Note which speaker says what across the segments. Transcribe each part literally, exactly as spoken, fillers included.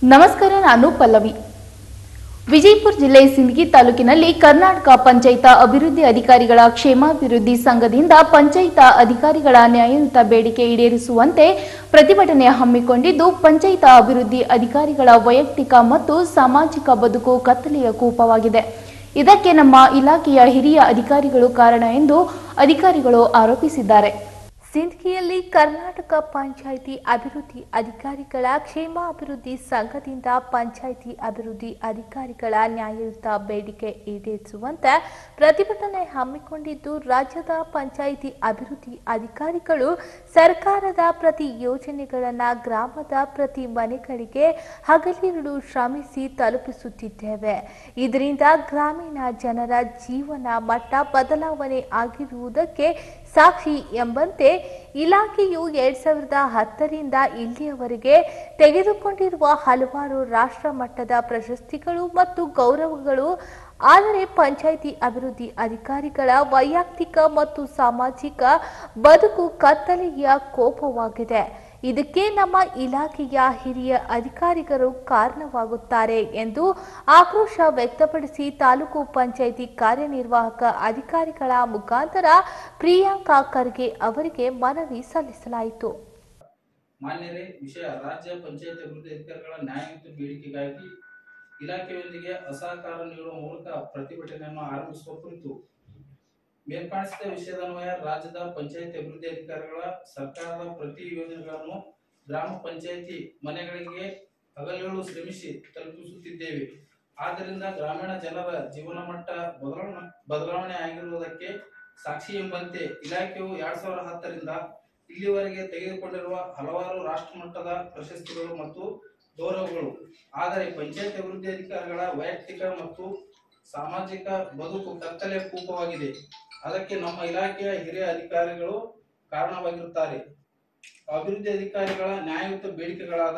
Speaker 1: ನಮಸ್ಕಾರ, ನಾನು ಪಲ್ಲವಿ. ವಿಜಯಪುರ ಜಿಲ್ಲೆ ಸಿಂದಗಿ ತಾಲೂಕಿನಲ್ಲಿ ಕರ್ನಾಟಕ ಪಂಚಾಯತ ಅಭಿವೃದ್ಧಿ ಅಧಿಕಾರಿಗಳ ಕ್ಷೇಮಾಭಿವೃದ್ಧಿ ಸಂಘದಿಂದ ಪಂಚಾಯತ ಅಧಿಕಾರಿಗಳ ನ್ಯಾಯಯುತ ಬೇಡಿಕೆ ಈಡೇರಿಸುವಂತೆ ಪ್ರತಿಭಟನೆ ಹಮ್ಮಿಕೊಂಡಿದ್ದು, ಪಂಚಾಯತ ಅಭಿವೃದ್ಧಿ ಅಧಿಕಾರಿಗಳ ವೈಯಕ್ತಿಕ ಮತ್ತು ಸಾಮಾಜಿಕ ಬದುಕು ಕತ್ತಲೆಯ ಕೂಪವಾಗಿದೆ. ಇದಕ್ಕೆ ನಮ್ಮ ಇಲಾಖೆಯ ಹಿರಿಯ ಅಧಿಕಾರಿಗಳು ಕಾರಣ ಎಂದು ಅಧಿಕಾರಿಗಳು ಆರೋಪಿಸಿದ್ದಾರೆ. ಸಿಂದಗಿಯಲ್ಲಿ ಕರ್ನಾಟಕ ಪಂಚಾಯಿತಿ ಅಭಿವೃದ್ಧಿ ಅಧಿಕಾರಿಗಳ ಕ್ಷೇಮಾಭಿವೃದ್ಧಿ ಸಂಘದಿಂದ ಪಂಚಾಯಿತಿ ಅಭಿವೃದ್ಧಿ ಅಧಿಕಾರಿಗಳ ನ್ಯಾಯಯುತ ಬೇಡಿಕೆ ಈಡೇರಿಸುವಂತೆ ಪ್ರತಿಭಟನೆ ಹಮ್ಮಿಕೊಂಡಿದ್ದು, ರಾಜ್ಯದ ಪಂಚಾಯಿತಿ ಅಭಿವೃದ್ಧಿ ಅಧಿಕಾರಿಗಳು ಸರ್ಕಾರದ ಪ್ರತಿ ಯೋಜನೆಗಳನ್ನು ಗ್ರಾಮದ ಪ್ರತಿ ಮನೆಗಳಿಗೆ ಹಗಲಿರುಳು ಶ್ರಮಿಸಿ ತಲುಪಿಸುತ್ತಿದ್ದೇವೆ. ಇದರಿಂದ ಗ್ರಾಮೀಣ ಜನರ ಜೀವನ ಮಟ್ಟ ಬದಲಾವಣೆ ಆಗಿರುವುದಕ್ಕೆ ಸಾಕ್ಷಿ ಎಂಬಂತೆ ಇಲಾಖೆಯು ಎರಡ್ ಸಾವಿರದ ಹತ್ತರಿಂದ ಇಲ್ಲಿಯವರೆಗೆ ತೆಗೆದುಕೊಂಡಿರುವ ಹಲವಾರು ರಾಷ್ಟ್ರ ಮಟ್ಟದ ಪ್ರಶಸ್ತಿಗಳು ಮತ್ತು ಗೌರವಗಳು, ಆದರೆ ಪಂಚಾಯಿತಿ ಅಭಿವೃದ್ಧಿ ಅಧಿಕಾರಿಗಳ ವೈಯಕ್ತಿಕ ಮತ್ತು ಸಾಮಾಜಿಕ ಬದುಕು ಕತ್ತಲೆಯ ಕೋಪವಾಗಿದೆ. ಇದಕ್ಕೆ ನಮ್ಮ ಇಲಾಖೆಯ ಹಿರಿಯ ಅಧಿಕಾರಿಗಳು ಕಾರಣವಾಗುತ್ತಾರೆ ಎಂದು ಆಕ್ರೋಶ ವ್ಯಕ್ತಪಡಿಸಿ ತಾಲೂಕು ಪಂಚಾಯಿತಿ ಕಾರ್ಯನಿರ್ವಾಹಕ ಅಧಿಕಾರಿಗಳ ಮುಖಾಂತರ ಪ್ರಿಯಾಂಕಾ ಖರ್ಗೆ ಅವರಿಗೆ ಮನವಿ ಸಲ್ಲಿಸಲಾಯಿತು.
Speaker 2: ಮಾನ್ಯರೇ, ವಿಷಯ ರಾಜ್ಯ ಪಂಚಾಯತ್ ಅಭಿವೃದ್ಧಿ ಅಧಿಕಾರಿಗಳ ನ್ಯಾಯಯುತ ಬೇಡಿಕೆಗಾಗಿ ಇಲಾಖೆಯೊಂದಿಗೆ ಅಸಹಕಾರ ನೀಡುವ ಮೂಲಕ ಪ್ರತಿಭಟನೆಯನ್ನು ಆರಂಭಿಸುವ ಕುರಿತು ಮೇಲ್ಕಾಣಿಸಿದ ವಿಷಯದನ್ವಯ ರಾಜ್ಯದ ಪಂಚಾಯತ್ ಅಭಿವೃದ್ಧಿ ಅಧಿಕಾರಿಗಳ ಸರ್ಕಾರದ ಪ್ರತಿ ಯೋಜನೆಗಳನ್ನು ಗ್ರಾಮ ಪಂಚಾಯಿತಿ ಮನೆಗಳಿಗೆ ಹಗಲಿರುಳು ಶ್ರಮಿಸಿ ತಲುಪಿಸುತ್ತಿದ್ದೇವೆ. ಆದ್ದರಿಂದ ಗ್ರಾಮೀಣ ಜನರ ಜೀವನ ಮಟ್ಟ ಬದಲಾವಣೆ ಬದಲಾವಣೆ ಆಗಿರುವುದಕ್ಕೆ ಸಾಕ್ಷಿ ಎಂಬಂತೆ ಇಲಾಖೆಯು ಎರಡ್ ಸಾವಿರದ ಹತ್ತರಿಂದ ಇಲ್ಲಿವರೆಗೆ ತೆಗೆದುಕೊಂಡಿರುವ ಹಲವಾರು ರಾಷ್ಟ್ರ ಮಟ್ಟದ ಪ್ರಶಸ್ತಿಗಳು ಮತ್ತು ಗೌರವಗಳು, ಆದರೆ ಪಂಚಾಯತ್ ಅಭಿವೃದ್ಧಿ ಅಧಿಕಾರಿಗಳ ವೈಯಕ್ತಿಕ ಮತ್ತು ಸಾಮಾಜಿಕ ಬದುಕು ಕತ್ತಲೆ ಕೂಪವಾಗಿದೆ. ಅದಕ್ಕೆ ನಮ್ಮ ಇಲಾಖೆಯ ಹಿರಿಯ ಅಧಿಕಾರಿಗಳು ಕಾರಣವಾಗಿರುತ್ತಾರೆ. ಅಭಿವೃದ್ಧಿ ಅಧಿಕಾರಿಗಳ ನ್ಯಾಯಯುತ ಬೇಡಿಕೆಗಳಾದ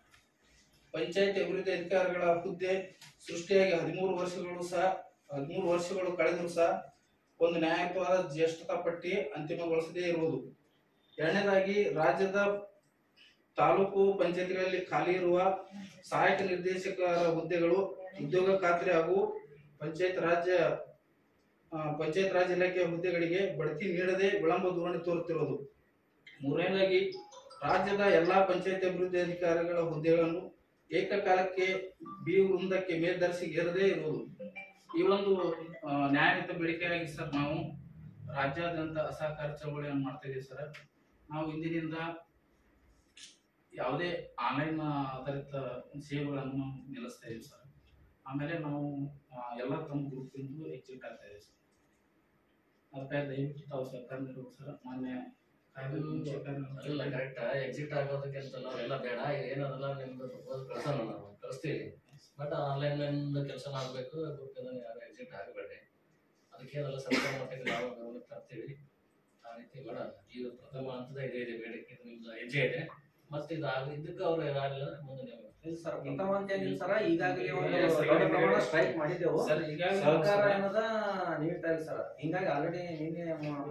Speaker 2: ಪಂಚಾಯತ್ ಅಭಿವೃದ್ಧಿ ಅಧಿಕಾರಿಗಳ ಹುದ್ದೆ ಸೃಷ್ಟಿಯಾಗಿ ಹದಿಮೂರು ವರ್ಷಗಳು ಸಹ ಹದಿಮೂರು ವರ್ಷಗಳು ಕಳೆದರೂ ಸಹ ಒಂದು ನ್ಯಾಯಯುತವಾದ ಜ್ಯೇಷ್ಠತಾ ಪಟ್ಟಿ ಅಂತಿಮಗೊಳಿಸದೇ ಇರುವುದು. ಎರಡನೇದಾಗಿ, ರಾಜ್ಯದ ತಾಲೂಕು ಪಂಚಾಯತಿಗಳಲ್ಲಿ ಖಾಲಿ ಇರುವ ಸಹಾಯಕ ನಿರ್ದೇಶಕರ ಹುದ್ದೆಗಳು ಉದ್ಯೋಗ ಖಾತ್ರಿ ಹಾಗೂ ಪಂಚಾಯತ್ ರಾಜ್ಯ ಪಂಚಾಯತ್ ರಾಜ್ ಇಲಾಖೆಯ ಹುದ್ದೆಗಳಿಗೆ ಬಡ್ತಿ ನೀಡದೆ ವಿಳಂಬ ಧೋರಣೆ ತೋರುತ್ತಿರುವುದು. ಮೂರನೇದಾಗಿ, ರಾಜ್ಯದ ಎಲ್ಲಾ ಪಂಚಾಯತ್ ಅಭಿವೃದ್ಧಿ ಅಧಿಕಾರಿಗಳ ಹುದ್ದೆಗಳನ್ನು ಏಕಕಾಲಕ್ಕೆ ಬಿ ವೃಂದಕ್ಕೆ ಮೇಲ್ದರ್ಜೆಗೇರದೇ ಇರುವುದು. ಈ ಒಂದು ನ್ಯಾಯಯುತ ಬೇಡಿಕೆಯಾಗಿ ಸರ್ ನಾವು ರಾಜ್ಯಾದ್ಯಂತ ಅಸಹಕಾರ ಚಳವಳಿಯನ್ನು ಮಾಡ್ತಾ ಇದ್ದೀವಿ ಸರ್. ನಾವು ಇಂದಿನಿಂದ ಯಾವುದೇ ಆನ್ಲೈನ್ ಆಧಾರಿತ ಸೇವೆಗಳನ್ನು ನಾವು ನಿಲ್ಲಿಸ್ತಾ ಇದ್ದೀವಿ ಸರ್. ಆಮೇಲೆ ನಾವು ಎಲ್ಲ ತಮ್ಮ ಗ್ರೂಪಿಂದು ಎಕ್ಸಿಟ್ ಆಗ್ತಾ ಇದ್ದೀವಿ ಸರ್. ಅದಕ್ಕೆ ದಯವಿಟ್ಟು ತಾವು ಸರ್ಕಾರ ನೀಡಬೇಕು ಸರ್. ಮಾನ್ಯ
Speaker 3: ಎಲ್ಲ ಕರೆಕ್ಟ್ ಎಕ್ಸಿಟ್ ಆಗೋದಕ್ಕೆ ಎಲ್ಲ ಬೇಡ, ಏನದಲ್ಲ ನಿಮ್ದು ಪ್ರಪೋಸಲ್ ಕಳ್ಸೋಣ, ನಾವು ಕಳಿಸ್ತೀವಿ. ಬಟ್ ಆನ್ಲೈನ್ ಕೆಲಸ ಮಾಡಬೇಕು, ಗ್ರೂಪಿಂದ ಯಾರು ಎಕ್ಸಿಟ್ ಆಗಬೇಡಿ. ಅದಕ್ಕೆ ಅದೆಲ್ಲ ಸರ್ಕಾರ ಮಟ್ಟಕ್ಕೆ ನಾವು ಗಮನಕ್ಕೆ ತರ್ತೀವಿ. ಆ ರೀತಿ ಮಾಡೋಣ. ಈಗ ಪ್ರಥಮ ಹಂತದ ಇದೆ ಇದೆ ಬೇಡಿಕೆ ನಿಮ್ದು ಹೆಜ್ಜೆ ಇದೆ. ಮತ್ತೆ ಇದಾಗ ಇದಕ್ಕೆ ಅವ್ರು ಏನಾಗಲಿಲ್ಲ ಮುಂದೆ ನೀವು
Speaker 4: ಸರ್ ಪ್ರಥಮ ಅಂತ ಏನಿಲ್ಲ ಸರ್, ಈಗಾಗಲೇ ಒಂದು ದೊಡ್ಡ ಪ್ರಮಾಣ ಸ್ಟ್ರೈಕ್ ಮಾಡಿದ್ದೆವು. ಸರ್ಕಾರ ಏನದ ನೀಡ್ತಾ ಇಲ್ಲ ಸರ್. ಹಿಂಗಾಗಿ ಆಲ್ರೆಡಿ ನಿನ್ನೆ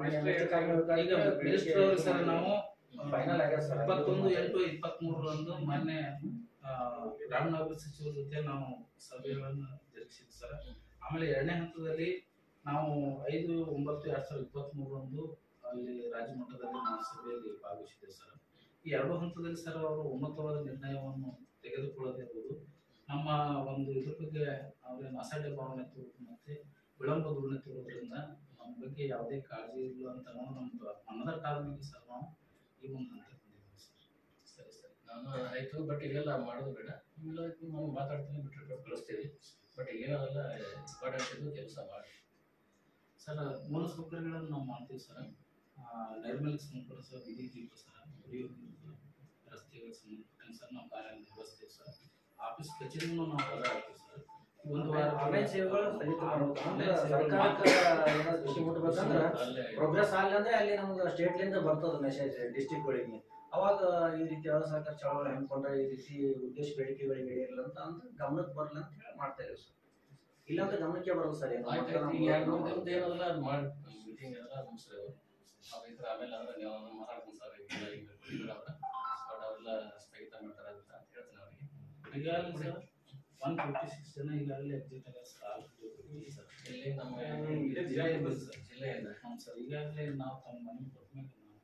Speaker 2: ಸರ್ ನಾವು
Speaker 4: ಫೈನಲ್ ಆಗ್ಯದ ಸರ್.
Speaker 2: ಇಪ್ಪತ್ತೊಂದು ಎಂಟು ಇಪ್ಪತ್ತ್ ಮೂರರಂದು ಮೊನ್ನೆ ಗ್ರಾಮೀಣಾಭಿವೃದ್ಧಿ ಸಚಿವರ ಜೊತೆ ನಾವು ಸಭೆಗಳನ್ನು ಜರುಗಿಸಿದ್ವಿ ಸರ್. ಆಮೇಲೆ ಎರಡನೇ ಹಂತದಲ್ಲಿ ನಾವು ಐದು ಒಂಬತ್ತು ಎರಡ್ ಸಾವಿರದ ಇಪ್ಪತ್ತ್ ಮೂರರಂದು ಅಲ್ಲಿ ರಾಜ್ಯ ಮಟ್ಟದಲ್ಲಿ ನಾವು ಸಭೆಯಲ್ಲಿ ಭಾಗವಹಿಸಿದ್ದೇವೆ ಸರ್. ಈ ಎರಡು ಹಂತದಲ್ಲಿ ಸರ್ ಅವರು ಉನ್ನತವಾದ ನಿರ್ಣಯವನ್ನು ತೆಗೆದುಕೊಳ್ಳದಿರುವುದು, ನಮ್ಮ ಒಂದು ಇದ್ರ ಬಗ್ಗೆ ಅವರೇನು ಅಸಡ್ಡೆ ಭಾವನೆ ತೋರುವುದು ಮತ್ತೆ ವಿಳಂಬ ಧೋರಣೆ ತೋರೋದ್ರಿಂದ ನಮ್ಮ ಬಗ್ಗೆ ಯಾವುದೇ ಕಾಳಜಿ ಇಲ್ಲ ಅಂತ ನಾವು ನಮ್ದು ಮನದಟ್ಟಾದ್ಮೇಲೆ ಸರ್ ನಾವು ಈ ಒಂದು ಹಂತ ಬಂದಿದ್ದೀವಿ ಸರ್.
Speaker 3: ಸರಿ ಸರಿ, ನಾನು ಆಯ್ತು. ಬಟ್ ಇವೆಲ್ಲ ಮಾಡೋದು ಬೇಡ, ಇವೆಲ್ಲ ನಾವು ಮಾತಾಡ್ತೀನಿ ಬಿಟ್ಟು ಕಳಿಸ್ತೀವಿ. ಬಟ್ ಏನದೆಲ್ಲ ಇಂಪಾರ್ಟೆಂಟ್ ಇದು ಕೆಲಸ ಮಾಡಿ
Speaker 2: ಸರ್. ಮೂಲ ಸೌಕರ್ಯಗಳನ್ನು ನಾವು ಮಾಡ್ತೀವಿ ಸರ್. ನೈರ್ಮಲ್ಯಕ್ಕೆ ಸಂಬಂಧಪಟ್ಟ ಸರ್, ವಿಧಿ ದೀಪ ಸರ್, ರಸ್ತೆಗಳಿಗೆ ಸಂಬಂಧಪಟ್ಟ ಸರ್ ನಾವು ಕಾರ್ಯ ನಿರ್ವಹಿಸ್ತೀವಿ ಸರ್. ಆಫೀಸ್ ಕಚೇರಿನೂ ನಾವು ಹೊರ ಹಾಕ್ತೀವಿ ಸರ್. ಒಂದು ವಾರ
Speaker 4: ಆನ್ಲೈನ್ ಸೇವೆಗಳು ಸ್ಥಗಿತ ಮಾಡಬೇಕು. ಸರ್ಕಾರಕ್ಕೆ ಏನಾದ್ರು ಖುಷಿ ಮುಟ್ಬೇಕಂದ್ರೆ ಪ್ರೋಗ್ರೆಸ್ ಆಗಂದ್ರೆ ಅಲ್ಲಿ ನಮ್ಗೆ ಸ್ಟೇಟ್ಲಿಂದ ಬರ್ತದ ಮೆಸೇಜ್ ಡಿಸ್ಟ್ರಿಕ್ಟ್ಗಳಿಗೆ. ಅವಾಗ ಈ ರೀತಿ ಅಸಹಕಾರ ಚಳವಳಿ ಹಮ್ಮಿಕೊಂಡ್ರೆ ಈ ರೀತಿ ಉದ್ದೇಶ ಬೇಡಿಕೆಗಳಿಗೆ ಇರಲಿಲ್ಲ ಅಂತ ಅಂದ್ರೆ ಗಮನಕ್ಕೆ ಬರಲ್ಲ ಅಂತ ಹೇಳಿ ಮಾಡ್ತಾ ಇದ್ದೀವಿ ಸರ್. ಇಲ್ಲಾಂದ್ರೆ ಗಮನಕ್ಕೆ ಬರಲ್ಲ ಸರ್.
Speaker 3: ಏನಲ್ಲ ಅದು ಮಾಡಿ ಮೀಟಿಂಗ್ ಎಲ್ಲ ಮುಗಿಸ್ರಿ ಆಮೇಲೆ ಅಂದ್ರೆ ನೀವು ಮಾತಾಡ್ತೀನಿ ಸರ್. ಬಟ್ ಅವೆಲ್ಲ ಸ್ಥಗಿತ ಮಾಡ್ತಾರೆ ಅಂತ ಹೇಳ್ತೀನಿ ಅವ್ರಿಗೆ.
Speaker 2: ಈಗಾಗಲೇ ಸರ್ ಒನ್ ಫಿಫ್ಟಿ ಸಿಕ್ಸ್ ಜನ ಈಗಾಗಲೇ ಎಕ್ಸಿಟ್ ಆಗ್ಯಾರ ಸರ್.
Speaker 3: ಇಲ್ಲಿ ನಮ್ಮ
Speaker 2: ಜಿಲ್ಲೆಯಿಂದ ಸರ್.
Speaker 3: ಜಿಲ್ಲೆಯಿಂದ
Speaker 2: ಹ್ಞೂ ಸರ್. ಈಗಾಗಲೇ ನಾವು ತಮ್ಮ ಮನೆ ಕೊಟ್ಟ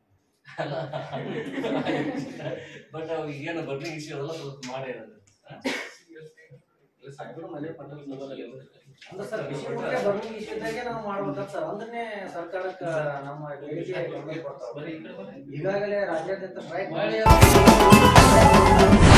Speaker 3: ಬಟ್ ಅವು ಏನು ಬರ್ಲಿ ಇಶ್ಯೂ ಅದೆಲ್ಲ ಸ್ವಲ್ಪ ಮಾಡಿ
Speaker 4: ಸಾಹೇಬರು ಮನೆ ಪಟ್ಟಣ ಅಂದ್ರೆ ಸರ್ ಕೃಷಿ ಮುಖ್ಯ ಬರ್ನಿಂಗ್ ವಿಷಯದಾಗೆ ನಾವು ಮಾಡ್ಬೇಕಂತ ಸರ್. ಅಂದ್ರೆ ಸರ್ಕಾರಕ್ಕೆ ನಮ್ಮ ಬೇಡಿಕೆ ಗಮನ ಕೊಡ್ತಾವೆ. ಈಗಾಗಲೇ ರಾಜ್ಯಾದ್ಯಂತ ಸ್ಟ್ರೈಕ್